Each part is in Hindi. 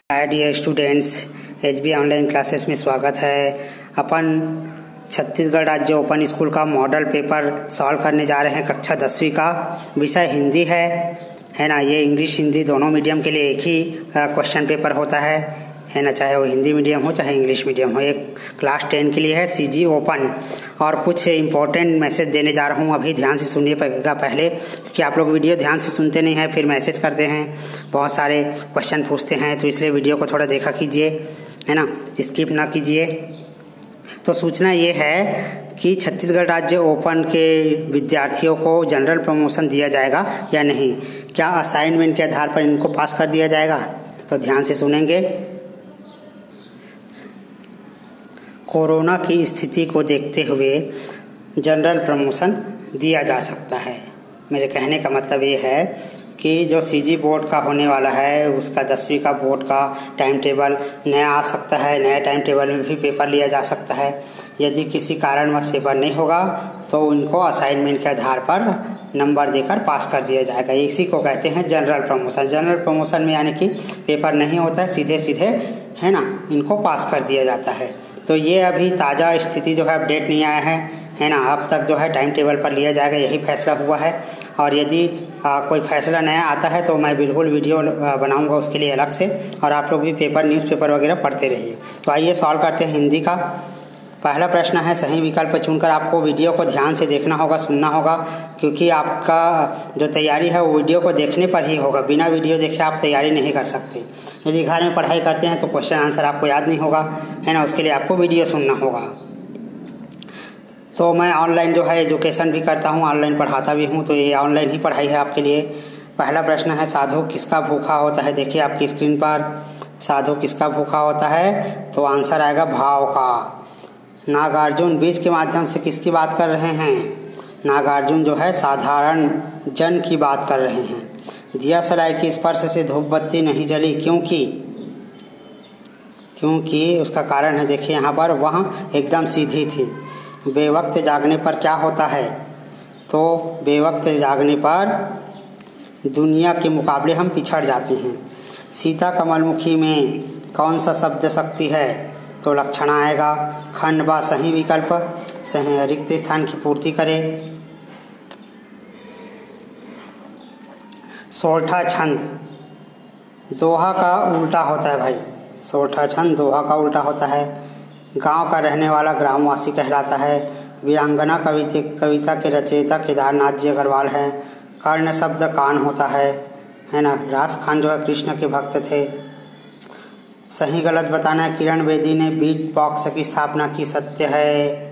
हाय dear students, HB online classes में स्वागत है। अपन छत्तीसगढ़ राज्य ओपन स्कूल का मॉडल पेपर सॉल्व करने जा रहे हैं। कक्षा 10वीं का विषय हिंदी है ना। ये इंग्लिश हिंदी दोनों मीडियम के लिए एक ही क्वेश्चन पेपर होता है ना, चाहे वो हिंदी मीडियम हो चाहे इंग्लिश मीडियम हो। एक क्लास 10 के लिए है सीजी ओपन। और कुछ इंपॉर्टेंट मैसेज देने जा रहा हूँ, अभी ध्यान से सुनिएगा पहले, क्योंकि आप लोग वीडियो ध्यान से सुनते नहीं हैं, फिर मैसेज करते हैं, बहुत सारे क्वेश्चन पूछते हैं, तो इसलिए वीडियो को थोड़ा देखा कीजिए, है ना, स्किप ना कीजिए। तो सूचना ये है कि छत्तीसगढ़ राज्य ओपन के विद्यार्थियों को जनरल प्रमोशन दिया जाएगा या नहीं, क्या असाइनमेंट के आधार पर इनको पास कर दिया जाएगा, तो ध्यान से सुनेंगे। कोरोना की स्थिति को देखते हुए जनरल प्रमोशन दिया जा सकता है। मेरे कहने का मतलब ये है कि जो सीजी बोर्ड का होने वाला है उसका 10वीं का बोर्ड का टाइम टेबल नया आ सकता है। नए टाइम टेबल में भी पेपर लिया जा सकता है। यदि किसी कारणवश पेपर नहीं होगा तो उनको असाइनमेंट के आधार पर नंबर देकर पास कर दिया जाएगा। इसी को कहते हैं जनरल प्रमोशन। जनरल प्रमोशन में यानी कि पेपर नहीं होता है, सीधे सीधे, है ना, इनको पास कर दिया जाता है। तो ये अभी ताज़ा स्थिति जो है, अपडेट नहीं आया है ना। अब तक जो है टाइम टेबल पर लिया जाएगा, यही फैसला हुआ है। और यदि कोई फैसला नया आता है तो मैं बिल्कुल वीडियो बनाऊंगा उसके लिए अलग से, और आप लोग भी पेपर न्यूज़पेपर वगैरह पढ़ते रहिए। तो आइए सॉल्व करते हैं हिंदी का। पहला प्रश्न है, सही विकल्प चुनकर आपको वीडियो को ध्यान से देखना होगा, सुनना होगा, क्योंकि आपका जो तैयारी है वो वीडियो को देखने पर ही होगा। बिना वीडियो देखे आप तैयारी नहीं कर सकते। यदि घर में पढ़ाई करते हैं तो क्वेश्चन आंसर आपको याद नहीं होगा, है ना, उसके लिए आपको वीडियो सुनना होगा। तो मैं ऑनलाइन जो है एजुकेशन भी करता हूँ, ऑनलाइन पढ़ाता भी हूँ, तो ये ऑनलाइन ही पढ़ाई है आपके लिए। पहला प्रश्न है, साधु किसका भूखा होता है। देखिए आपकी स्क्रीन पर, साधु किसका भूखा होता है, तो आंसर आएगा भाव का। नागार्जुन बीज के माध्यम से किसकी बात कर रहे हैं। नागार्जुन जो है साधारण जन की बात कर रहे हैं। दिया सलाई की स्पर्श से धूप बत्ती नहीं जली, क्योंकि उसका कारण है, देखिए यहाँ पर, वह एकदम सीधी थी। बेवक्त जागने पर क्या होता है, तो बेवक्त जागने पर दुनिया के मुकाबले हम पिछड़ जाते हैं। सीता कमलमुखी में कौन सा शब्द शक्ति है, तो लक्षण आएगा। खंड बा सही विकल्प, सही रिक्त स्थान की पूर्ति करे। सोरठा छंद दोहा का उल्टा होता है भाई। सोरठा छंद दोहा का उल्टा होता है। गांव का रहने वाला ग्रामवासी कहलाता है। वीरांगना कविता के रचयिता केदारनाथ जी अग्रवाल है। कर्ण शब्द कान होता है ना। रास खान जो है कृष्ण के भक्त थे। सही गलत बताना है। किरण बेदी ने बीट बॉक्स की स्थापना की, सत्य है।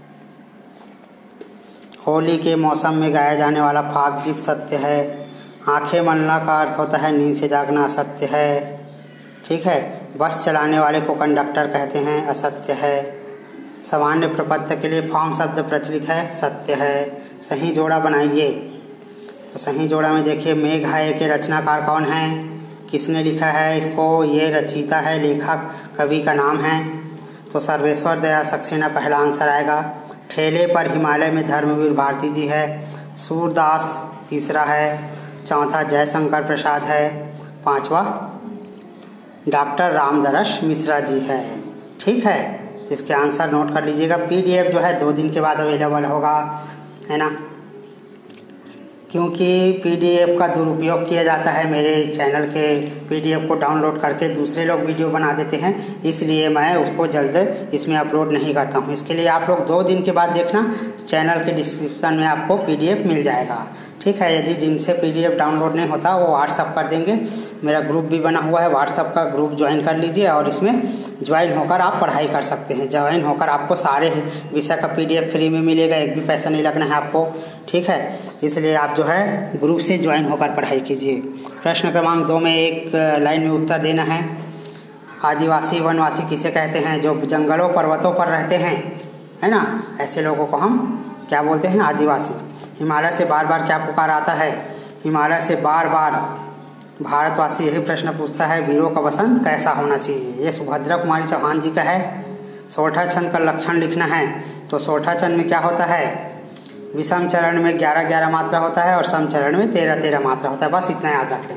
होली के मौसम में गाया जाने वाला फाग गीत, सत्य है। आंखें मलना का अर्थ होता है नींद से जागना, असत्य है। ठीक है। बस चलाने वाले को कंडक्टर कहते हैं, असत्य है। सामान्य प्रपत्र के लिए फॉर्म शब्द प्रचलित है, सत्य है। सही जोड़ा बनाइए। तो सही जोड़ा में देखिए, मेघ हाय के रचनाकार कौन है, किसने लिखा है इसको, ये रचयिता है, लेखक कवि का नाम है, तो सर्वेश्वर दयाल सक्सेना पहला आंसर आएगा। ठेले पर हिमालय में धर्मवीर भारती जी है। सूरदास तीसरा है। चौथा जयशंकर प्रसाद है। पांचवा डॉक्टर रामदरस मिश्रा जी है। ठीक है, तो इसके आंसर नोट कर लीजिएगा। पीडीएफ जो है 2 दिन के बाद अवेलेबल होगा, है ना, क्योंकि पीडीएफ का दुरुपयोग किया जाता है। मेरे चैनल के पीडीएफ को डाउनलोड करके दूसरे लोग वीडियो बना देते हैं, इसलिए मैं उसको जल्द इसमें अपलोड नहीं करता हूँ। इसके लिए आप लोग 2 दिन के बाद देखना, चैनल के डिस्क्रिप्शन में आपको पीडीएफ मिल जाएगा। ठीक है। यदि जिनसे पीडीएफ डाउनलोड नहीं होता वो व्हाट्सअप कर देंगे। मेरा ग्रुप भी बना हुआ है, व्हाट्सअप का ग्रुप ज्वाइन कर लीजिए और इसमें ज्वाइन होकर आप पढ़ाई कर सकते हैं। ज्वाइन होकर आपको सारे विषय का पीडीएफ फ्री में मिलेगा, एक भी पैसा नहीं लगना है आपको। ठीक है, इसलिए आप जो है ग्रुप से ज्वाइन होकर पढ़ाई कीजिए। प्रश्न क्रमांक 2 में एक लाइन में उत्तर देना है। आदिवासी वनवासी किसे कहते हैं, जो जंगलों पर्वतों पर रहते हैं, है ना, ऐसे लोगों को हम क्या बोलते हैं, आदिवासी। हिमालय से बार बार क्या पुकार आता है, हिमालय से बार बार भारतवासी यही प्रश्न पूछता है, वीरों का वसंत कैसा होना चाहिए। ये सुभद्रा कुमारी चौहान जी का है। सोरठा छंद का लक्षण लिखना है। तो सोरठा छंद में क्या होता है, विषम चरण में 11-11 मात्रा होता है और सम चरण में 13-13 मात्रा होता है। बस इतना याद रख लेंगे।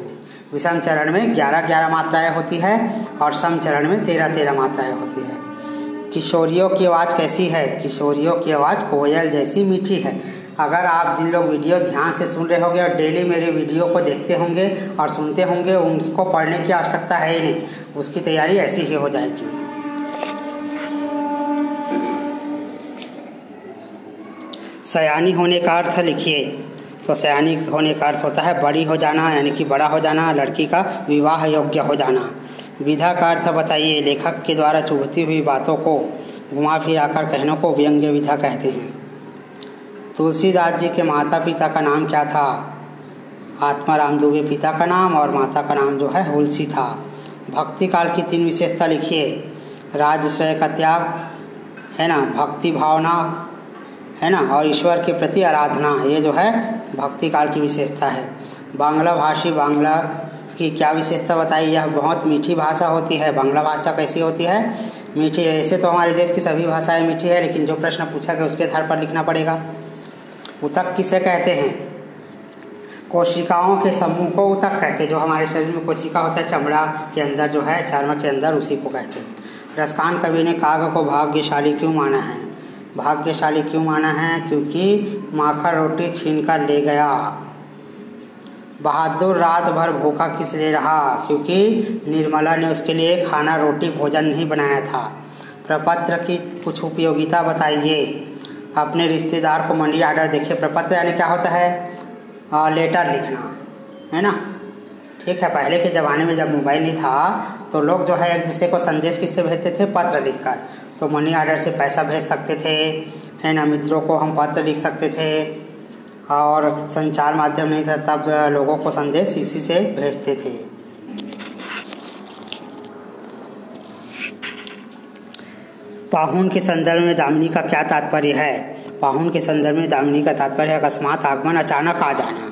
विषम चरण में 11-11 मात्राएं होती है और सम चरण में 13-13 मात्राएं होती है। किशोरियों की आवाज़ कैसी है? किशोरियों की आवाज़ कोयल जैसी मीठी है। अगर आप जिन लोग वीडियो ध्यान से सुन रहे होंगे और डेली मेरे वीडियो को देखते होंगे और सुनते होंगे, उसको पढ़ने की आवश्यकता है ही नहीं, उसकी तैयारी ऐसी ही हो जाएगी। सयानी होने का अर्थ लिखिए। तो सयानी होने का अर्थ होता है बड़ी हो जाना, यानी कि बड़ा हो जाना, लड़की का विवाह योग्य हो जाना। विधा का अर्थ बताइए। लेखक के द्वारा चुभती हुई बातों को घुमा फिरा कर कहनों को व्यंग्य विधा कहते हैं। तुलसीदास जी के माता पिता का नाम क्या था? आत्माराम दुबे पिता का नाम और माता का नाम जो है हुलसी था। भक्ति काल की 3 विशेषता लिखिए। राजश्रय का त्याग है ना, भक्ति भावना है ना, और ईश्वर के प्रति आराधना, ये जो है भक्ति काल की विशेषता है। बांग्ला भाषी बांग्ला की क्या विशेषता बताई? यह बहुत मीठी भाषा होती है। बांग्ला भाषा कैसी होती है? मीठी है। ऐसे तो हमारे देश की सभी भाषाएं मीठी है, लेकिन जो प्रश्न पूछा गया उसके आधार पर लिखना पड़ेगा। ऊतक किसे कहते हैं? कोशिकाओं के समूह को ऊतक कहते हैं। जो हमारे शरीर में कोशिका होता है चमड़ा के अंदर जो है, चर्म के अंदर, उसी को कहते हैं। रसखान कवि ने काग को भाग्यशाली क्यों माना है? भाग्यशाली क्यों माना है? क्योंकि माखन रोटी छीन कर ले गया। बहादुर रात भर भूखा किस लिए रहा? क्योंकि निर्मला ने उसके लिए खाना रोटी भोजन नहीं बनाया था। प्रपत्र की कुछ उपयोगिता बताइए। अपने रिश्तेदार को मनी आर्डर देखिए। प्रपत्र यानी क्या होता है? लेटर लिखना, है ना। ठीक है, पहले के ज़माने में जब मोबाइल नहीं था तो लोग जो है एक दूसरे को संदेश किससे भेजते थे? पत्र लिखकर। तो मनी आर्डर से पैसा भेज सकते थे, है ना। मित्रों को हम पत्र लिख सकते थे, और संचार माध्यम नहीं था तब लोगों को संदेश इसी से भेजते थे। पाहुन के संदर्भ में दामिनी का क्या तात्पर्य है? पाहुन के संदर्भ में दामिनी का तात्पर्य है अकस्मात आगमन, अचानक आ जाना।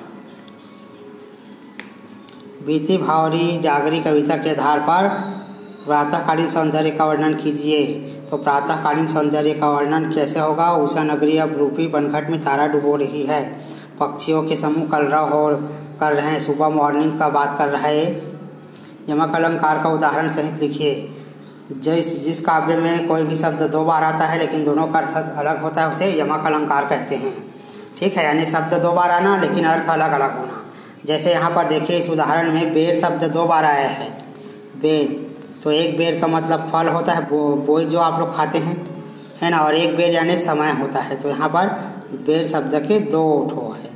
बीती भावरी जागरी कविता के आधार पर प्रातःकालीन सौंदर्य का वर्णन कीजिए। तो प्रातःकालीन सौंदर्य का वर्णन कैसे होगा? उषा नगरी अब रूपी बनघट में तारा डुबो रही है। पक्षियों के समूह कलरव हो कर रहे हैं। सुबह मॉर्निंग का बात कर रहे हैं। यमक अलंकार का उदाहरण सहित लिखिए। जिस काव्य में कोई भी शब्द 2 बार आता है लेकिन दोनों का अर्थ अलग होता है, उसे यमक अलंकार कहते हैं। ठीक है, यानी शब्द 2 बार आना लेकिन अर्थ अलग अलग होना। जैसे यहाँ पर देखिए, इस उदाहरण में बेर शब्द 2 बार आया है। बेर, तो एक बेर का मतलब फल होता है, बोई जो आप लोग खाते हैं, है ना, और एक बेर यानी समय होता है। तो यहाँ पर बेर शब्द के 2 ठो है।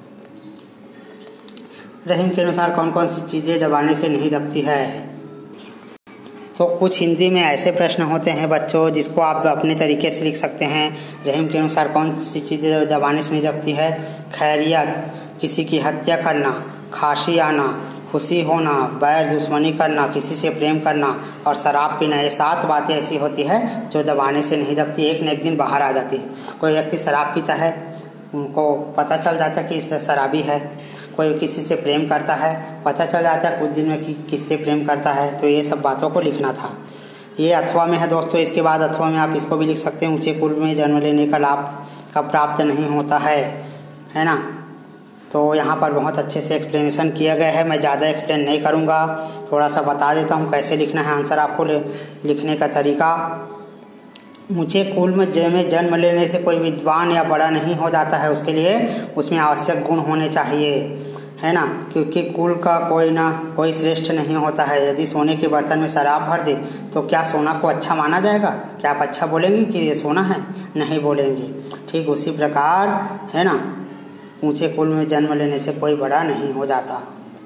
रहीम के अनुसार कौन कौन सी चीज़ें दबाने से नहीं दबती है? तो कुछ हिंदी में ऐसे प्रश्न होते हैं बच्चों जिसको आप अपने तरीके से लिख सकते हैं। रहीम के अनुसार कौन सी चीज़ें दबाने से नहीं दबती है? खैरियत, किसी की हत्या करना, खांसी आना, खुशी होना, बैर दुश्मनी करना, किसी से प्रेम करना और शराब पीना। ये 7 बातें ऐसी होती है जो दबाने से नहीं दबती, एक न एक दिन बाहर आ जाती है। कोई व्यक्ति शराब पीता है, उनको पता चल जाता है कि इस शराबी है। कोई किसी से प्रेम करता है, पता चल जाता है कुछ दिन में कि किससे प्रेम करता है। तो ये सब बातों को लिखना था। ये अथवा में है दोस्तों। इसके बाद अथवा में आप इसको भी लिख सकते हैं, ऊंचे कुल में जन्म लेने का लाभ का प्राप्त नहीं होता है ना। तो यहाँ पर बहुत अच्छे से एक्सप्लेनेशन किया गया है। मैं ज़्यादा एक्सप्लेन नहीं करूँगा, थोड़ा सा बता देता हूँ कैसे लिखना है आंसर आपको लिखने का तरीका। ऊंचे कुल में जन्म लेने से कोई विद्वान या बड़ा नहीं हो जाता है। उसके लिए उसमें आवश्यक गुण होने चाहिए, है ना, क्योंकि कुल का कोई श्रेष्ठ नहीं होता है। यदि सोने के बर्तन में शराब भर दे तो क्या सोना को अच्छा माना जाएगा? क्या आप अच्छा बोलेंगे कि ये सोना है? नहीं बोलेंगे। ठीक उसी प्रकार, है ना, ऊंचे कुल में जन्म लेने से कोई बड़ा नहीं हो जाता।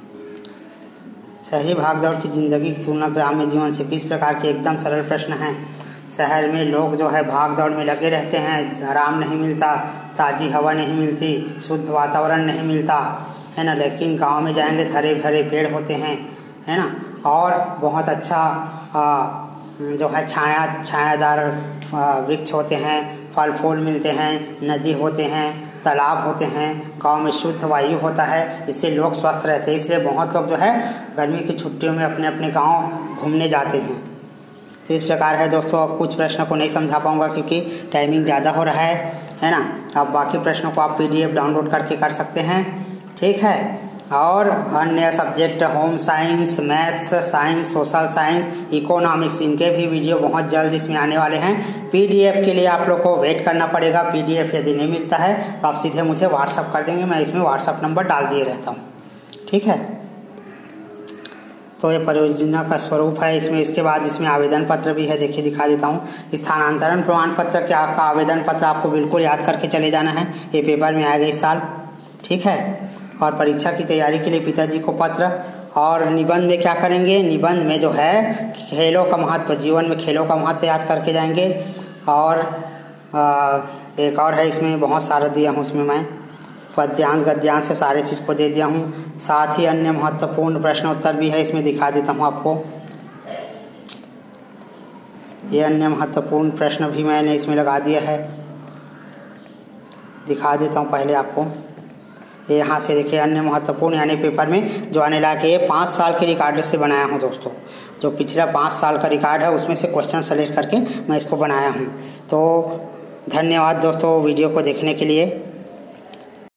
शहरी भागदौड़ की जिंदगी की तुलना ग्राम्य जीवन से किस प्रकार के? एकदम सरल प्रश्न है। शहर में लोग जो है भाग दौड़ में लगे रहते हैं, आराम नहीं मिलता, ताज़ी हवा नहीं मिलती, शुद्ध वातावरण नहीं मिलता, है ना। लेकिन गांव में जाएंगे तो हरे भरे पेड़ होते हैं, है ना, और बहुत अच्छा जो है छायादार वृक्ष होते हैं, फल फूल मिलते हैं, नदी होते हैं, तालाब होते हैं, गांव में शुद्ध वायु होता है। इससे लोग स्वस्थ रहते हैं। इसलिए बहुत लोग जो है गर्मी की छुट्टियों में अपने अपने गाँव घूमने जाते हैं। तो इस प्रकार है दोस्तों। अब कुछ प्रश्नों को नहीं समझा पाऊंगा क्योंकि टाइमिंग ज़्यादा हो रहा है ना। अब बाकी प्रश्नों को आप PDF डाउनलोड करके कर सकते हैं। ठीक है, और अन्य subject home science, maths, science, social science, economics, इनके भी वीडियो बहुत जल्द इसमें आने वाले हैं। पीडीएफ के लिए आप लोग को वेट करना पड़ेगा। पीडीएफ यदि नहीं मिलता है तो आप सीधे मुझे व्हाट्सअप कर देंगे, मैं इसमें व्हाट्सअप नंबर डाल दिए रहता हूँ, ठीक है। तो ये परियोजना का स्वरूप है इसमें। इसके बाद इसमें आवेदन पत्र भी है, देखिए दिखा देता हूँ। स्थानांतरण प्रमाण पत्र क्या आपका आवेदन पत्र आपको बिल्कुल याद करके चले जाना है, ये पेपर में आएगा इस साल, ठीक है। और परीक्षा की तैयारी के लिए पिताजी को पत्र। और निबंध में क्या करेंगे, निबंध में जो है खेलों का महत्व, जीवन में खेलों का महत्व याद करके जाएंगे। और एक और है इसमें, बहुत सारा दिया हूँ उसमें मैं, पद्यांश गद्यांश से सारे चीज़ को दे दिया हूँ। साथ ही अन्य महत्वपूर्ण प्रश्न उत्तर भी है, इसमें दिखा देता हूँ आपको। ये अन्य महत्वपूर्ण प्रश्न भी मैंने इसमें लगा दिया है, दिखा देता हूँ पहले आपको। ये यहाँ से देखिए अन्य महत्वपूर्ण, यानी पेपर में जो आने लायक है, ये 5 साल के रिकॉर्ड से बनाया हूँ दोस्तों। जो पिछला 5 साल का रिकॉर्ड है उसमें से क्वेश्चन सेलेक्ट करके मैं इसको बनाया हूँ। तो धन्यवाद दोस्तों वीडियो को देखने के लिए।